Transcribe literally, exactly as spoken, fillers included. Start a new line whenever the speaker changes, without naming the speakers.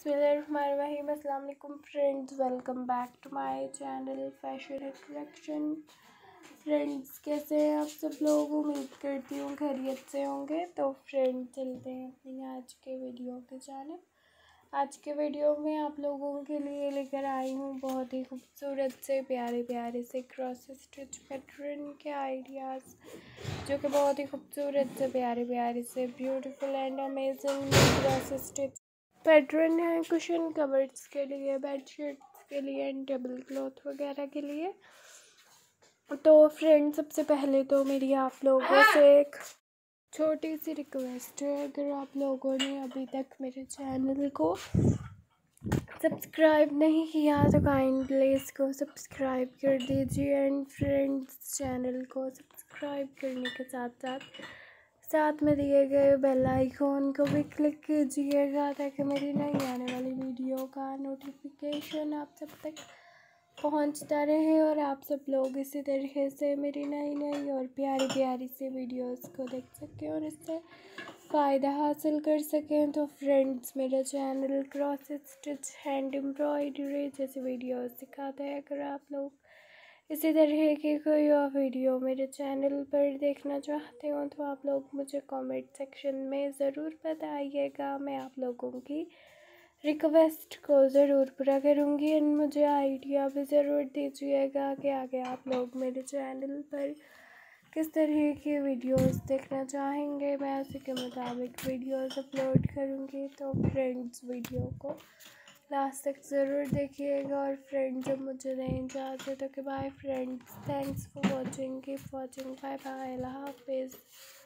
बिस्मिल्लाहिर्रहमानिर्रहीम। अस्सलाम वालेकुम friends, welcome back to my channel fashion collection. Friends, कैसे हैं आप सब लोग? उम्मीद करती हूँ खैरियत से होंगे। तो फ्रेंड्स, चलते हैं अपनी आज के वीडियो के जानिब। आज के वीडियो में आप लोगों के लिए लेकर आई हूँ बहुत ही खूबसूरत से प्यारे प्यारे से क्रॉस स्टिच पैटर्न के आइडियाज़, जो कि बहुत ही खूबसूरत से प्यारे प्यारे से beautiful and amazing cross stitch pattern है। कुशन कवर्स के लिए, बेडशीट्स के लिए एंड टेबल क्लॉथ वगैरह के लिए। तो फ्रेंड, सबसे पहले तो मेरी आप लोगों से एक छोटी सी रिक्वेस्ट है, अगर आप लोगों ने अभी तक मेरे चैनल को सब्सक्राइब नहीं किया तो काइंडली इसको सब्सक्राइब कर दीजिए। एंड फ्रेंड्स, चैनल को सब्सक्राइब करने के साथ साथ साथ में दिए गए बेल आइकॉन को भी क्लिक कीजिएगा, ताकि मेरी नई आने वाली वीडियो का नोटिफिकेशन आप सब तक पहुंचता रहे और आप सब लोग इसी तरीके से मेरी नई नई और प्यारी प्यारी सी वीडियोस को देख सकें और इससे फ़ायदा हासिल कर सकें। तो फ्रेंड्स, मेरा channel cross stitch, hand embroidery जैसी वीडियोस दिखाता है। अगर आप लोग इसी तरह की कोई और वीडियो मेरे चैनल पर देखना चाहते हो तो आप लोग मुझे कमेंट सेक्शन में ज़रूर बताइएगा। मैं आप लोगों की रिक्वेस्ट को ज़रूर पूरा करूँगी एंड मुझे आइडिया भी ज़रूर दीजिएगा कि आगे आप लोग मेरे चैनल पर किस तरह की वीडियोस देखना चाहेंगे। मैं उसी के मुताबिक वीडियोस अपलोड करूँगी। तो फ्रेंड्स, वीडियो को लास्ट तक ज़रूर देखिएगा। और फ्रेंड्स, जब मुझे नहीं चाहते तो कि bye friends, thanks for watching, keep watching, bye bye, अल्लाह हाफिज़।